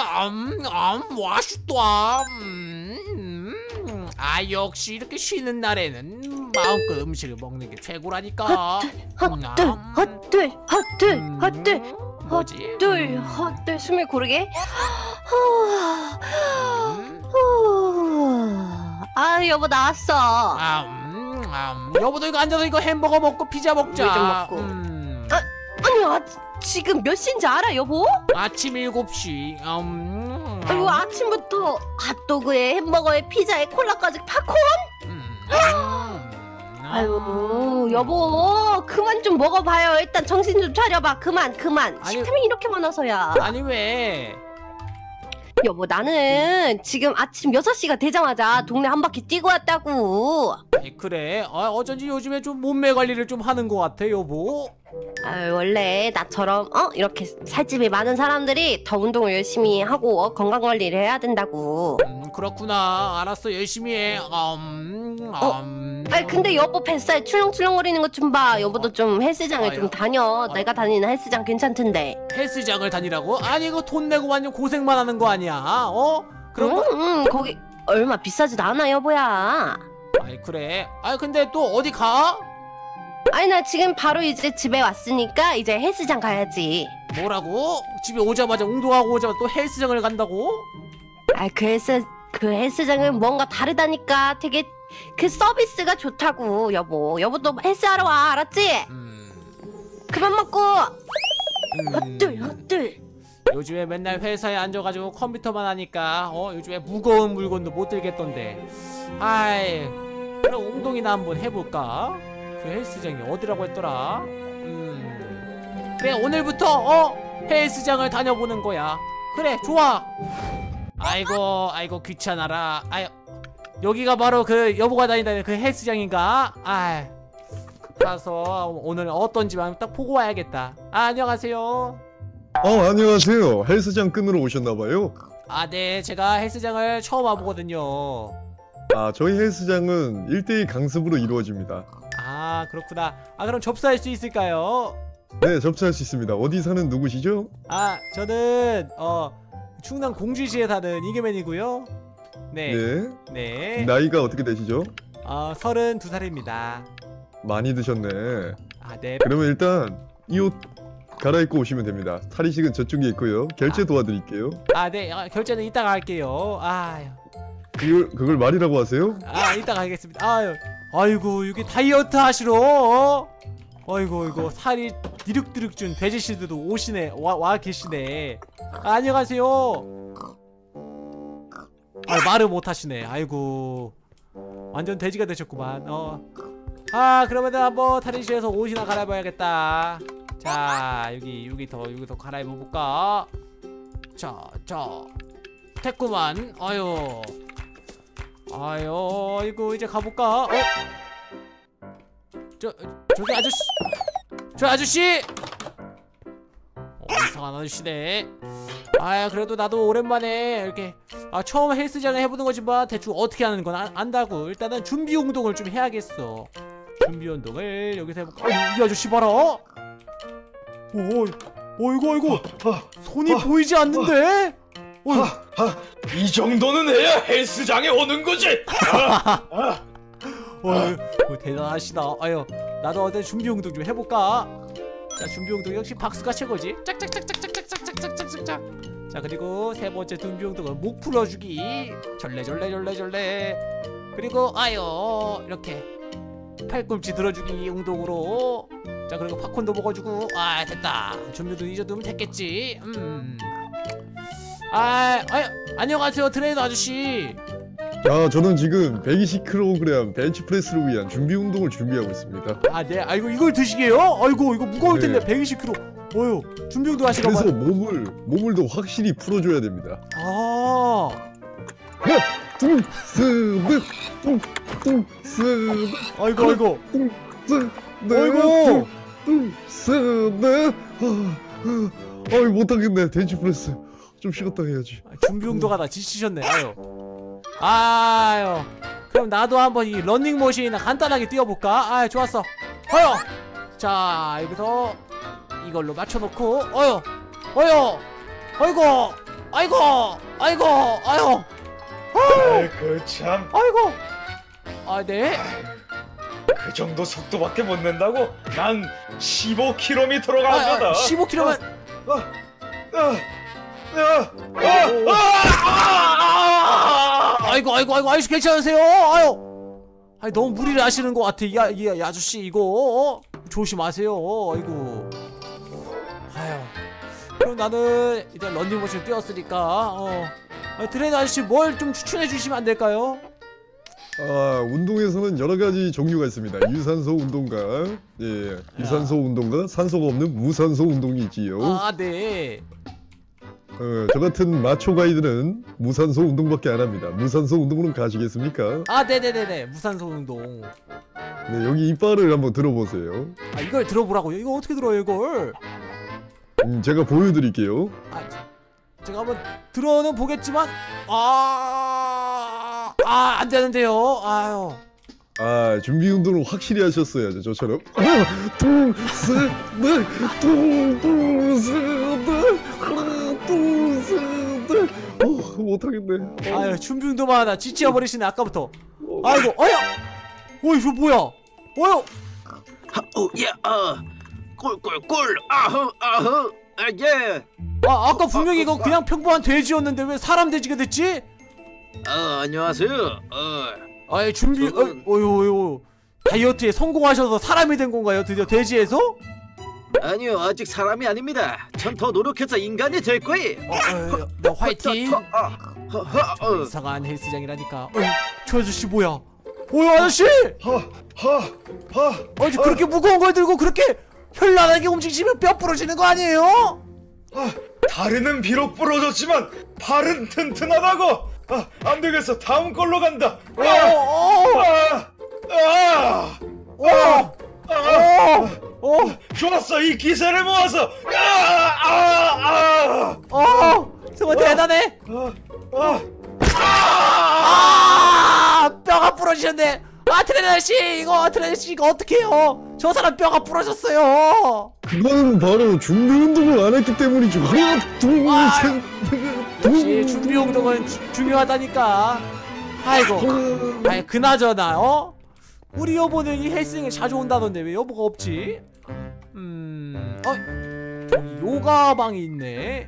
맛있다. 역시 이렇게 쉬는 날에는 마음껏 음식을 먹는 게 최고라니까. 헛들 뭐지? 헛들 숨을 고르게. 여보 나왔어. 여보도 이거 앉아서 이거 햄버거 먹고 피자 먹자. 좀 먹고. 아니 지금 몇 시인지 알아 여보? 아침 7시. 아이고 아침부터 핫도그에 햄버거에 피자에 콜라까지 팝콘? 아유 여보 그만 좀 먹어봐요. 일단 정신 좀 차려봐. 그만 식탐이 이렇게 많아서야. 아니 왜? 여보 나는 지금 아침 6시가 되자마자 동네 한 바퀴 뛰고 왔다고. 그래? 어쩐지 요즘에 좀 몸매 관리를 좀 하는 것 같아 여보. 원래 나처럼 이렇게 살집이 많은 사람들이 더 운동을 열심히 하고 건강 관리를 해야 된다고. 그렇구나. 알았어 열심히 해. 근데 여보 뱃살 출렁출렁거리는 것 좀 봐. 여보도 좀 헬스장을 좀 다녀. 내가 다니는 헬스장 괜찮던데. 헬스장을 다니라고? 아니 이거 돈 내고 완전 고생만 하는 거 아니야? 그럼 거기 얼마 비싸지도 않아 여보야. 그래. 근데 또 어디 가? 나 지금 바로 이제 집에 왔으니까 이제 헬스장 가야지. 뭐라고? 집에 오자마자 운동하고 오자마자 또 헬스장을 간다고? 그 헬스장은 뭔가 다르다니까. 되게 그 서비스가 좋다고 여보. 여보도 헬스하러 와 알았지? 그만 먹고. 헛들. 요즘에 맨날 회사에 앉아가지고 컴퓨터만 하니까 요즘에 무거운 물건도 못 들겠던데. 그럼 운동이나 한번 해볼까? 그 헬스장이 어디라고 했더라? 그래 오늘부터 헬스장을 다녀보는 거야. 그래 좋아. 아이고 귀찮아라. 여기가 바로 그 여보가 다닌다는 그 헬스장인가? 가서 오늘 어떤지만 딱 보고 와야겠다. 안녕하세요. 안녕하세요. 헬스장 끊으러 오셨나봐요. 네 제가 헬스장을 처음 와보거든요. 저희 헬스장은 1:1 강습으로 이루어집니다. 그렇구나. 그럼 접수할 수 있을까요? 네, 접수할 수 있습니다. 어디 사는 누구시죠? 저는 충남 공주시에 사는 이계맨이고요. 네. 나이가 어떻게 되시죠? 32살입니다. 많이 드셨네. 네. 그러면 일단 이 옷 갈아입고 오시면 됩니다. 탈의식은 저쪽에 있고요. 결제 도와드릴게요. 네. 결제는 이따가 할게요. 그걸 말이라고 하세요? 이따가 하겠습니다. 아이고 여기 다이어트 하시러 이거 살이 디륵디륵 준 돼지씨들도 오시네. 와 계시네. 안녕하세요. 말을 못 하시네. 아이고 완전 돼지가 되셨구만. 그러면 한번 탈의실에서 옷이나 갈아입어야겠다. 자 여기 더 갈아입어볼까. 자 됐구만. 이거 이제 가볼까? 저기 아저씨! 이상한 아저씨네. 그래도 나도 오랜만에 이렇게 처음 헬스장을 해보는 거지만 대충 어떻게 하는 건 안다고. 일단은 준비 운동을 좀 해야겠어. 준비 운동을 여기서 해볼까? 이 아저씨 봐라. 이거 손이 보이지 않는데? 이 정도는 해야 헬스장에 오는 거지. 대단하시다. 나도 어떤 준비 운동 좀 해볼까? 자, 준비 운동 역시 박수가 최고지. 짝짝짝짝짝짝짝짝짝짝짝. 자, 그리고 세 번째 준비 운동은 목 풀어주기. 절레. 그리고 이렇게 팔꿈치 들어주기 운동으로. 자, 그리고 팝콘도 먹어주고. 됐다. 준비 운동 이 정도면 됐겠지. 안녕하세요 트레이너 아저씨. 저는 지금 120kg 벤치프레스를 위한 준비 운동을 준비하고 있습니다. 네. 이걸 드시게요? 이거 무거울 텐데. 120kg. 준비 운동 하시러 그래서 몸을 더 확실히 풀어줘야 됩니다. 아이고. 못하겠네. 벤치프레스 좀 쉬었다 해야지. 준비 운동하다 지치셨네. 그럼 나도 한번 이 런닝머신이나 간단하게 뛰어볼까? 좋았어. 자 여기서 이걸로 맞춰놓고. 아이고 아이고 아이고 아유 아이고 참. 아이고 아 네. 그 정도 속도밖에 못 낸다고? 난 15km로 갑니다. 15km면 아이고 아이고 아이고 아저씨 괜찮으세요? 아유 아니 너무 무리를 하시는 것 같아 이 아저씨 이거 조심하세요. 아이고 아유 그럼 나는 일단 런닝머신 뛰었으니까 트레이너 아저씨 뭘 좀 추천해 주시면 안 될까요? 운동에서는 여러 가지 종류가 있습니다. 유산소 운동과 유산소 운동과 산소가 없는 무산소 운동이 있지요. 아 네. 저 같은 마초 가이드는 무산소 운동밖에 안 합니다. 무산소 운동으로 가시겠습니까? 아 네네네네 무산소 운동. 네, 여기 이빨을 한번 들어보세요. 아 이걸 들어보라고요? 이거 어떻게 들어요 이걸? 제가 보여드릴게요. 제가 한번 들어는 보겠지만 안 되는데요. 아유. 준비 운동을 확실히 하셨어야죠. 저처럼 하나 둘셋넷 하나 둘셋넷 못하겠네. 아유 준비 운동만 하다 지치어 버리시네 아까부터. 아이고 어야. 이거 뭐야? 꿀꿀꿀 아흐 예. 아까 분명히 이거 그냥 평범한 돼지였는데 왜 사람 돼지가 됐지? 안녕하세요. 아이 준비 어유 다이어트에 성공하셔서 사람이 된 건가요? 드디어 돼지에서? 아니요, 아직 사람이 아닙니다. 전 더 노력해서 인간이 될 거예요. 나 화이팅. 이상한 헬스장이라니까. 저 아저씨 뭐야? 아저씨? 그렇게 무거운 걸 들고 그렇게 현란하게 움직이시면 뼈 부러지는 거 아니에요? 다리는 비록 부러졌지만 발은 튼튼하다고. 안 되겠어. 다음 걸로 간다. 좋았어. 이 기세를 모아서. 정말 대단해. 뼈가 부러지셨네. 트레이너 씨 이거 어떡해요? 저 사람 뼈가 부러졌어요. 그건 바로 준비 운동을 안 했기 때문이죠. 하나 둘셋 역시 준비 운동은 중요하다니까. 아이고 그나저나 우리 여보는 이 헬스장에 자주 온다던데 왜 여보가 없지? 저기 요가방이 있네.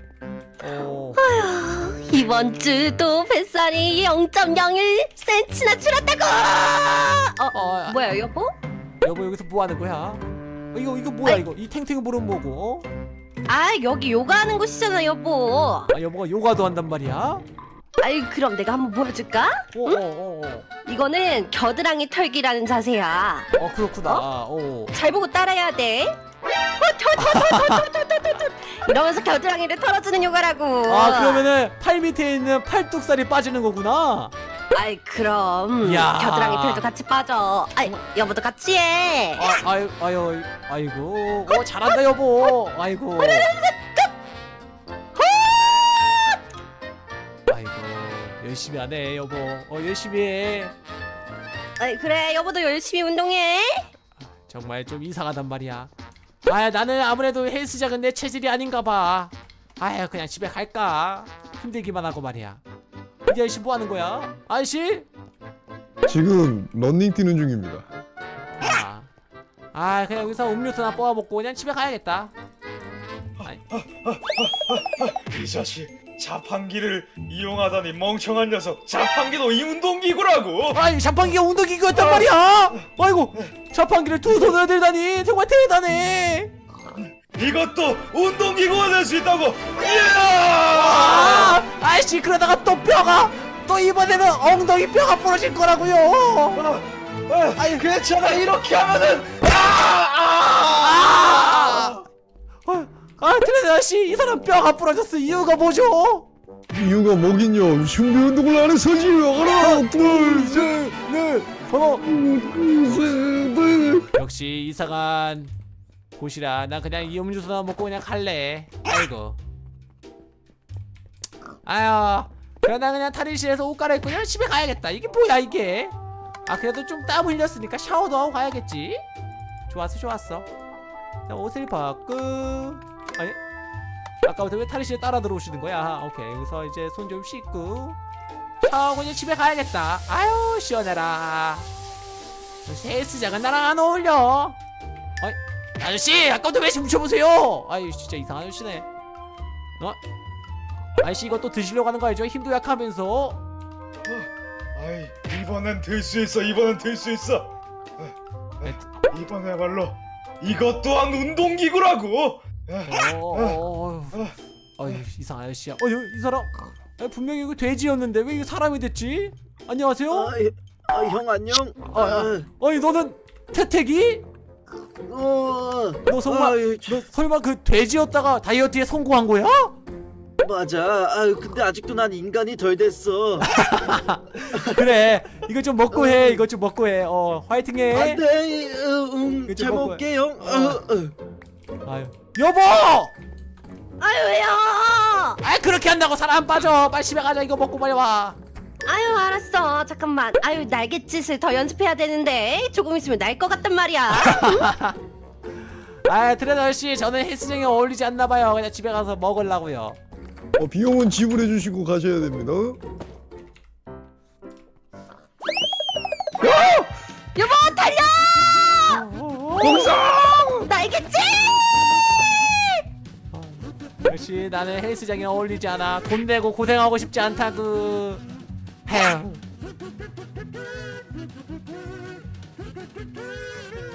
이번 주도 뱃살이 0.01cm나 줄었다고. 뭐야 여보? 여보 여기서 뭐 하는 거야? 이거 뭐야 이거? 이 탱탱이 볼은 뭐고? 여기 요가하는 곳이잖아 여보. 여보가 요가도 한단 말이야? 그럼 내가 한번 보여줄까? 이거는 겨드랑이 털기라는 자세야. 그렇구나. 잘 보고 따라해야 돼. 이러면서 겨드랑이를 털어주는 요가라고. 그러면은 팔 밑에 있는 팔뚝살이 빠지는 거구나. 그럼 야. 겨드랑이 털도 같이 빠져. 여보도 같이 해. 아이고 잘한다 여보. 아이고 열심히 하네 여보. 열심히 해. 그래 여보도 열심히 운동해. 정말 좀 이상하단 말이야. 나는 아무래도 헬스장은 내 체질이 아닌가 봐. 그냥 집에 갈까? 힘들기만 하고 말이야. 이 아저씨 뭐 하는 거야? 아저씨? 지금 런닝 뛰는 중입니다. 그냥 여기서 음료수나 뽑아 먹고 그냥 집에 가야겠다. 이 자식 자판기를 이용하다니 멍청한 녀석. 자판기도 이 운동기구라고. 자판기가 운동기구였단 말이야. 아이고 자판기를 두 손으로 들다니 정말 대단해. 이것도 운동기구가 될 수 있다고. 아저씨 그러다가 또 이번에는 엉덩이 뼈가 부러질 거라고요. 괜찮아. 이렇게 하면은 트레이너 아저씨 이 사람 뼈가 부러졌어. 이유가 뭐죠? 이유가 뭐긴요. 준비 운동을 안 해서지요. 하나 둘셋넷 역시 이상한 곳이라 나 그냥 이 음료수나 먹고 그냥 갈래. 그러나 그냥 탈의실에서 옷 갈아입고 그냥 집에 가야겠다. 이게 뭐야 이게. 그래도 좀 땀 흘렸으니까 샤워도 하고 가야겠지. 좋았어. 자, 옷을 벗고 아까부터 왜 탈의실에 따라 들어오시는 거야? 오케이, 여기서 이제 손 좀 씻고 하고 이제 집에 가야겠다. 아유 시원해라. 헬스장은 나랑 안 어울려. 어이, 아저씨 아까부터 왜 훔쳐보세요? 아이 진짜 이상한 아저씨네. 아저씨 이거 또 드시려고 하는 거 알죠? 힘도 약하면서. 아이, 이번엔 들 수 있어. 이번엔 들 수 있어. 이번에야말로 이것 또한 운동기구라고. 이상한 아저씨야. 이 사람 분명히 이거 돼지였는데 왜 이거 사람이 됐지? 안녕하세요. 형 안녕. 아니 너는 태택이? 너 설마 그 돼지였다가 다이어트에 성공한 거야? 맞아. 근데 아직도 난 인간이 덜 됐어. 그래 이거 좀 먹고 해. 이거 좀 먹고 해. 화이팅해. 안돼. 잘 먹게 형. 아유 여보. 아유 왜요? 그렇게 한다고 살 안 빠져. 빨리 집에 가자. 이거 먹고 빨리 와. 아유 알았어. 잠깐만. 아유 날갯짓을 더 연습해야 되는데 조금 있으면 날 것 같단 말이야. 트레너 아저씨 저는 헬스장에 어울리지 않나 봐요. 그냥 집에 가서 먹으려고요. 비용은 지불해 주시고 가셔야 됩니다. 여보 달려! 공성! 날갯짓! 역시 나는 헬스장에 어울리지 않아. 돈 내고 고생하고 싶지 않다구. 헤